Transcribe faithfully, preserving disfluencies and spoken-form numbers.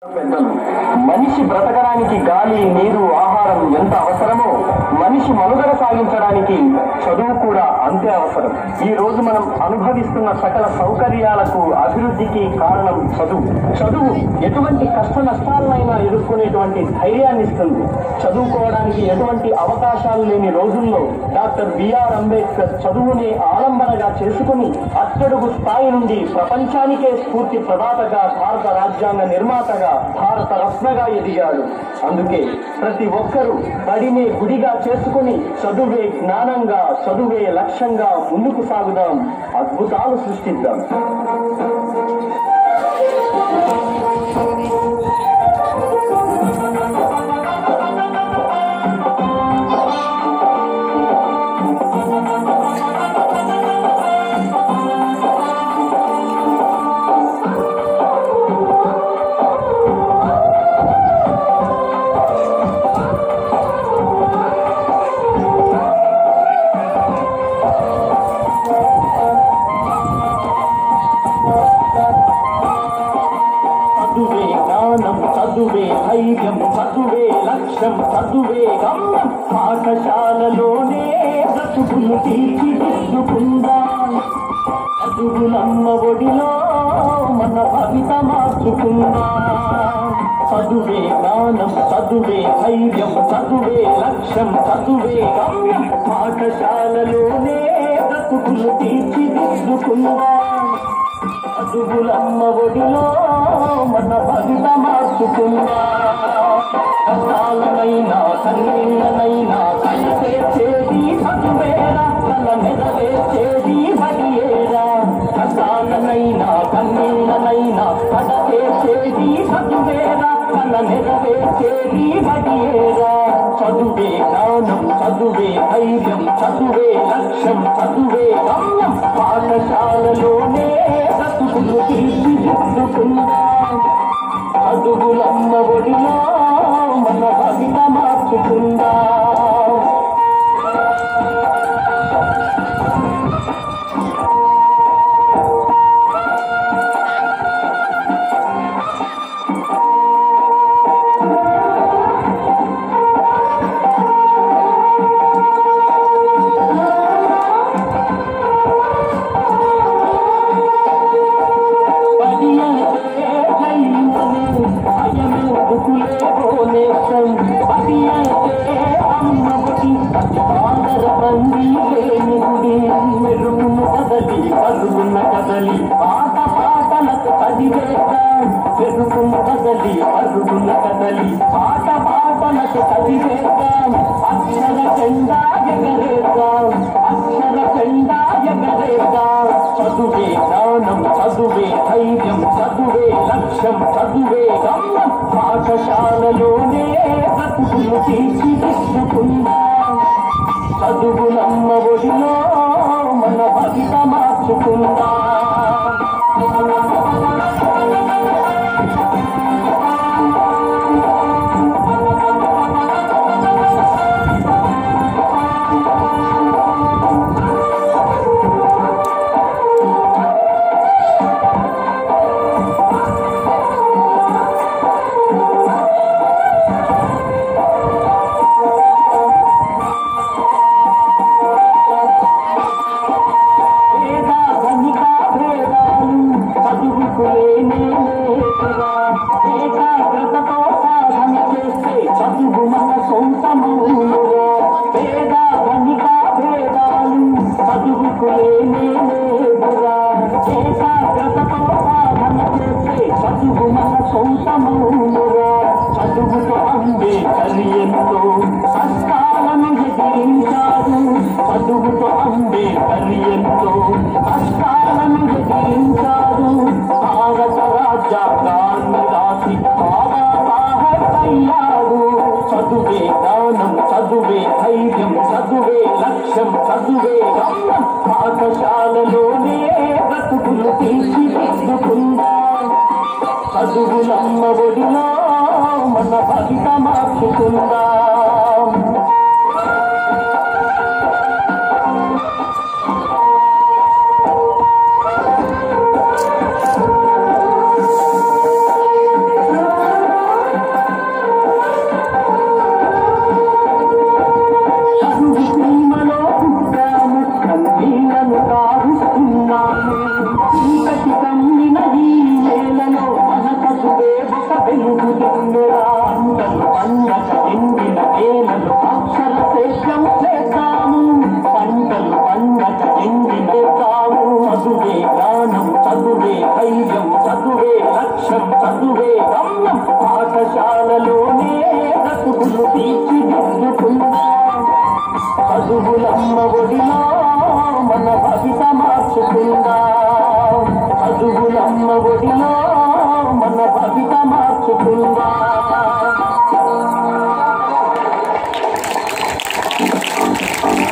మనిషి బ్రతకడానికి గాలి, నీరు, ఆహారం ఎంత అవసరమో మనిషి మనుగడ సాగించడానికి చదువు కూడా అంతే అవసరం. ఈ రోజు మనం అనుభవిస్తున్న సకల సౌకర్యాలకు, అభివృద్ధికి కారణం చదువు. చదువు ఎటువంటి కష్ట నష్టాలనైనా ఎదుర్కొనేటువంటి ధైర్యాన్ని ఇస్తుంది. చదువుకోవడానికి ఎటువంటి అవకాశాలు లేని రోజుల్లో డాక్టర్ బిఆర్ అంబేద్కర్ చదువుని ఆలంబనగా చేసుకుని అట్టడుగు స్థాయి నుండి ప్రపంచానికే స్ఫూర్తి ప్రదాతగా, భారత రాజ్యాంగ నిర్మాతగా, భారత రత్నగా ఎదిగాడు. అందుకే ప్రతి ఒక్కరూ బడినే గుడిగా చేసుకుని చదువే జ్ఞానంగా, చదువే లక్ష్యంగా ముందుకు సాగుదాం, అద్భుతాలు సృష్టిద్దాం. చదువే ధైర్యం, చదువే లక్ష్యం, చదువే గమ్యం. పాఠశాలలోనే బ్రతుకులు తీర్చిదిద్దుకుందాం. చదువులమ్మ ఒడిలో మన భవిత మార్చుకుందాం. చదువే జ్ఞానం, చదువే ధైర్యం, చదువే లక్ష్యం, చదువే గమ్యం. పాఠశాలలోనే బ్రతుకులు తీర్చిదిద్దుకుందాం. చదువులమ్మ ఒడిలో మన భవిత మార్చుకుందాం. కష్టాలనైనా కన్నీళ్ళనైనా కనిచేసేది చదువేరా, తన నెరవేర్చేది బడియేరా. కష్టాలనైనా కన్నీళ్ళనైనా కనిచేసేది చదువేరా, తన నెరవేర్చేది బడియేరా. చదువే జ్ఞానం, చదువే ధైర్యం, చదువే లక్ష్యం, చదువే గమ్యం. పాఠశాలలోనే బ్రతుకులు తీర్చిదిద్దుకుందాం. చదువులమ్మ ఒడిలో మన భవిత మార్చుకుందాం. పరుగున్న కదలి పాట పాటలకు చదివేద్దాం. పెరుగున్న కదలి పరుగున్న కదలి పాట పాటలకు చదివేద్దాం. అక్షర చెండా ఎగరేద్దాం, అక్షర చెండా ఎగరేద్దాం. చదువే జ్ఞానం, చదువే ధైర్యం, చదువే లక్ష్యం, చదువే గమ్యం. పాఠశాలలోనే బ్రతుకులు తీర్చిదిద్దుకుందాం. చదువులమ్మ ఒడిలో మన భవిత మార్చుకుందాం. చదువుతో అంబేద్కర్ ఎంతో కష్టాలను ఎదిరించాడు. చదువుతో అంబేద్కర్ ఎంతో కష్టాలను ఎదిరించాడు. భారత రాజ్యాంగాన్ని రాసి బాబా సాహెబ్ అయ్యాడు. చదువే జ్ఞానం, చదువే ధైర్యం, చదువే లక్ష్యం, చదువే గమ్యం. పాఠశాలలోనే బ్రతుకులు తీర్చిదిద్దుకుందాం. చదువులమ్మ ఒడిలో మన భవిత మార్చుకుందాం. జ్ఞానం, చదువే ధైర్యం, చదువే లక్ష్యం, చదువే గమ్యం. పాఠశాలలోనే బ్రతుకులు తీర్చిదిద్దుకుందాం. చదువులమ్మ ఒడిలో